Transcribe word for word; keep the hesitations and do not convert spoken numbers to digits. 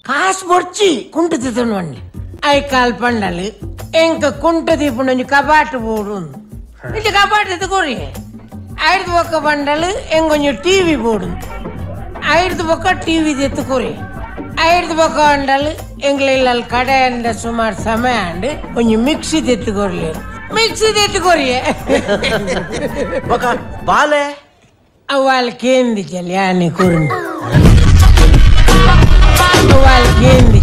ಕಾಸು ಬರ್ಚಿ ಕುಂಟು ತಿನ್ನಂడి ಅයි ಕಾಲ್ ಪಂಡಲಿ ಎಂಕ ಕುಂಟು ದೀಪುಂಡು ಒಂಜಿ ಕಬಾಟ್ ಬೋಡು ಇದು ಕಬಾಟ್ ಎತ್ಕೊರಿ ಐದು ಬೊಕ್ಕ ಪಂಡಲು ಎಂಗೊಂಜಿ ಟಿವಿ ಬೋಡು ಐದು ಬೊಕ್ಕ ಟಿವಿ ಎತ್ಕೊರಿ ಐದು ಬೊಕ್ಕ ಪಂಡಲು ಎಂಗ್ಲ ಕಡೆ ಅಂಡ ಸುಮಾರು ಸಮಯ ಅಂಡ್ ಒಂಜಿ ಮಿಕ್ಸಿ ಎತ್ಕೊರ್ಲಿ ಮಿಕ್ಸಿ ಎತ್ಕೊರಿ ಬಾಲೆ వాళ్ళకేంది జల్యాని కురుంది వాళ్ళకేంది